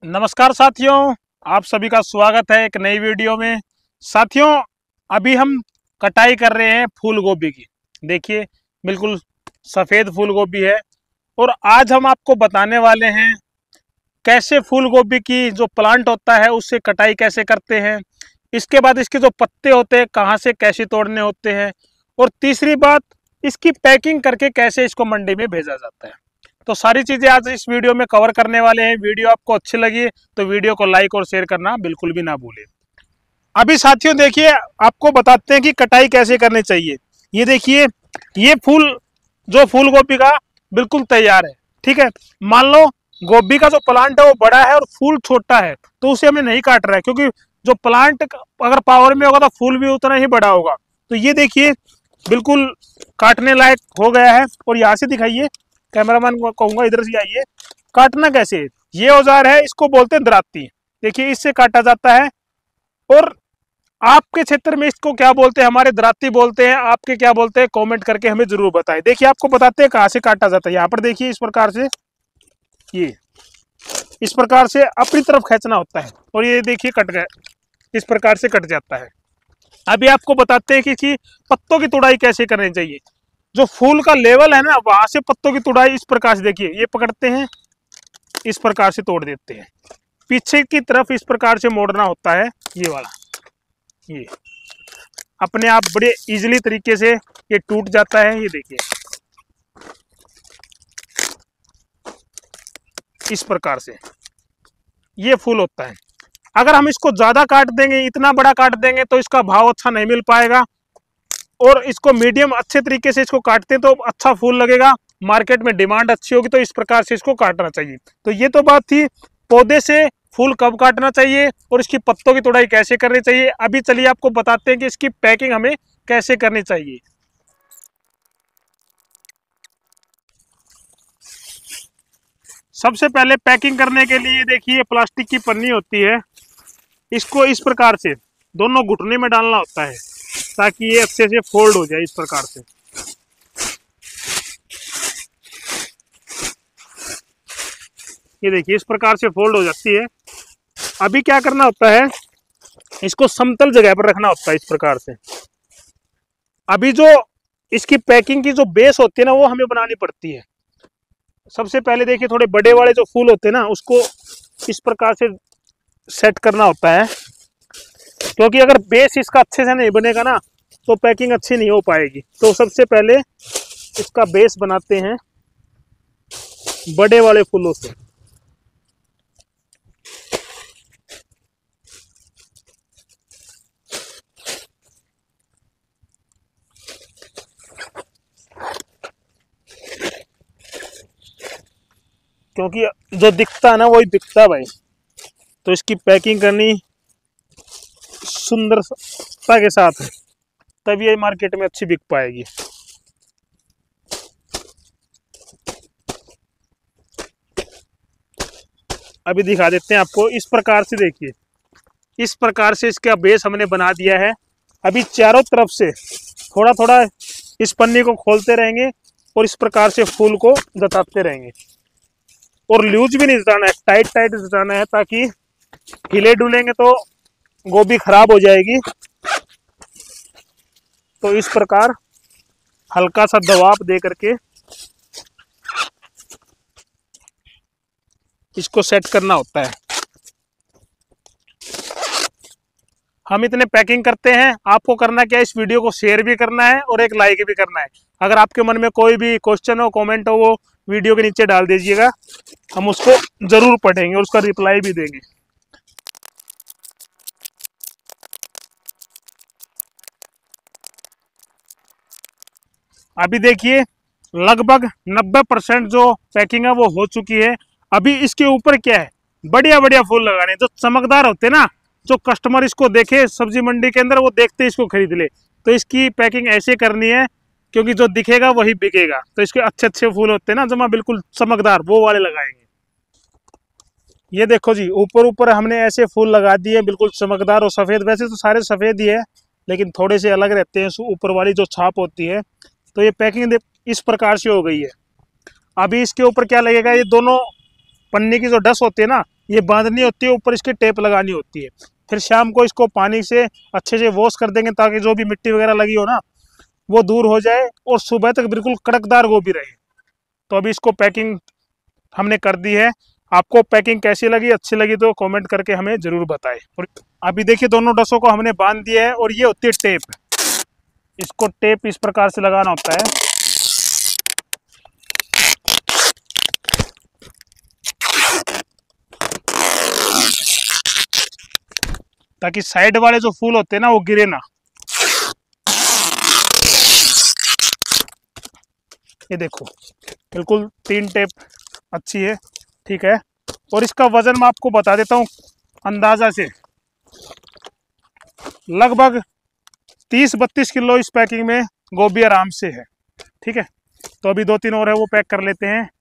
नमस्कार साथियों, आप सभी का स्वागत है एक नई वीडियो में। साथियों, अभी हम कटाई कर रहे हैं फूल गोभी की। देखिए, बिल्कुल सफ़ेद फूल गोभी है और आज हम आपको बताने वाले हैं कैसे फूल गोभी की जो प्लांट होता है उससे कटाई कैसे करते हैं। इसके बाद इसके जो पत्ते होते हैं कहाँ से कैसे तोड़ने होते हैं, और तीसरी बात, इसकी पैकिंग करके कैसे इसको मंडी में भेजा जाता है। तो सारी चीज़ें आज इस वीडियो में कवर करने वाले हैं। वीडियो आपको अच्छी लगी तो वीडियो को लाइक और शेयर करना बिल्कुल भी ना भूलें। अभी साथियों देखिए, आपको बताते हैं कि कटाई कैसे करनी चाहिए। ये देखिए, ये फूल गोभी का बिल्कुल तैयार है। ठीक है, मान लो गोभी का जो प्लांट है वो बड़ा है और फूल छोटा है, तो उसे हमें नहीं काट रहा है, क्योंकि जो प्लांट अगर पावर में होगा तो फूल भी उतना ही बड़ा होगा। तो ये देखिए, बिल्कुल काटने लायक हो गया है। और यहाँ से दिखाइए, कैमरामैन को कहूंगा इधर से आइए। काटना कैसे है, ये औजार है, इसको बोलते हैं दराती। देखिए, इससे काटा जाता है। और आपके क्षेत्र में इसको क्या बोलते हैं? हमारे दराती बोलते हैं, आपके क्या बोलते हैं? कमेंट करके हमें जरूर बताएं। देखिए, आपको बताते हैं कहाँ से काटा जाता है। यहाँ पर देखिए, इस प्रकार से ये इस प्रकार से अपनी तरफ खींचना होता है और ये देखिए कट गया, इस प्रकार से कट जाता है। अभी आपको बताते हैं कि इसकी पत्तों की तुड़ाई कैसे करनी चाहिए। जो फूल का लेवल है ना, वहां से पत्तों की तुड़ाई इस प्रकार से, देखिए ये पकड़ते हैं, इस प्रकार से तोड़ देते हैं। पीछे की तरफ इस प्रकार से मोड़ना होता है। ये वाला, ये अपने आप बड़े इजीली तरीके से ये टूट जाता है। ये देखिए, इस प्रकार से ये फूल होता है। अगर हम इसको ज्यादा काट देंगे, इतना बड़ा काट देंगे, तो इसका भाव अच्छा नहीं मिल पाएगा। और इसको मीडियम अच्छे तरीके से इसको काटते हैं तो अच्छा फूल लगेगा, मार्केट में डिमांड अच्छी होगी। तो इस प्रकार से इसको काटना चाहिए। तो ये तो बात थी पौधे से फूल कब काटना चाहिए और इसकी पत्तों की तुड़ाई कैसे करनी चाहिए। अभी चलिए आपको बताते हैं कि इसकी पैकिंग हमें कैसे करनी चाहिए। सबसे पहले पैकिंग करने के लिए देखिए, प्लास्टिक की पन्नी होती है, इसको इस प्रकार से दोनों घुटने में डालना होता है ताकि ये अच्छे से फोल्ड हो जाए। इस प्रकार से ये देखिए, इस प्रकार से फोल्ड हो जाती है। अभी क्या करना होता है, इसको समतल जगह पर रखना होता है इस प्रकार से। अभी जो इसकी पैकिंग की जो बेस होती है ना, वो हमें बनानी पड़ती है। सबसे पहले देखिए, थोड़े बड़े वाले जो फूल होते हैं ना, उसको इस प्रकार से सेट करना होता है, क्योंकि अगर बेस इसका अच्छे से नहीं बनेगा ना तो पैकिंग अच्छी नहीं हो पाएगी। तो सबसे पहले इसका बेस बनाते हैं बड़े वाले फूलों से। क्योंकि जो दिखता है ना वही बिकता है भाई। तो इसकी पैकिंग करनी सुंदरता के साथ है, तभी ये मार्केट में अच्छी बिक पाएगी। अभी दिखा देते हैं आपको। इस प्रकार से देखिए, इस प्रकार से इसका बेस हमने बना दिया है। अभी चारों तरफ से थोड़ा थोड़ा इस पन्नी को खोलते रहेंगे और इस प्रकार से फूल को जताते रहेंगे। और लूज भी नहीं जताना है, टाइट टाइट जताना है, ताकि हिले डुलेंगे तो गोभी खराब हो जाएगी। तो इस प्रकार हल्का सा दबाव दे करके इसको सेट करना होता है। हम इतने पैकिंग करते हैं। आपको करना क्या है, इस वीडियो को शेयर भी करना है और एक लाइक भी करना है। अगर आपके मन में कोई भी क्वेश्चन हो, कमेंट हो, वो वीडियो के नीचे डाल दीजिएगा, हम उसको जरूर पढ़ेंगे और उसका रिप्लाई भी देंगे। अभी देखिए, लगभग 90% जो पैकिंग है वो हो चुकी है। अभी इसके ऊपर क्या है, बढ़िया बढ़िया फूल लगाने जो चमकदार होते हैं ना, जो कस्टमर इसको देखे सब्जी मंडी के अंदर, वो देखते इसको खरीद ले। तो इसकी पैकिंग ऐसे करनी है, क्योंकि जो दिखेगा वही बिकेगा। तो इसके अच्छे अच्छे फूल होते हैं ना, जमा बिल्कुल चमकदार, वो वाले लगाएंगे। ये देखो जी, ऊपर ऊपर हमने ऐसे फूल लगा दिए, बिल्कुल चमकदार और सफ़ेद। वैसे तो सारे सफ़ेद ही है, लेकिन थोड़े से अलग रहते हैं, ऊपर वाली जो छाप होती है। तो ये पैकिंग इस प्रकार से हो गई है। अभी इसके ऊपर क्या लगेगा, ये दोनों पन्नी की जो डस होती है ना, ये बांधनी होती है, ऊपर इसके टेप लगानी होती है। फिर शाम को इसको पानी से अच्छे से वॉश कर देंगे ताकि जो भी मिट्टी वगैरह लगी हो ना वो दूर हो जाए और सुबह तक बिल्कुल कड़कदार गोभी रहे। तो अभी इसको पैकिंग हमने कर दी है। आपको पैकिंग कैसी लगी, अच्छी लगी तो कमेंट करके हमें ज़रूर बताएं। और अभी देखिए दोनों डसों को हमने बांध दिया है और ये होती है टेप। इसको टेप इस प्रकार से लगाना होता है। ताकि साइड वाले जो फूल होते हैं ना वो गिरे ना। ये देखो बिल्कुल 3 टेप अच्छी है, ठीक है। और इसका वजन मैं आपको बता देता हूँ अंदाजा से, लगभग 30-32 किलो इस पैकिंग में गोभी आराम से है, ठीक है। तो अभी 2-3 और है वो पैक कर लेते हैं।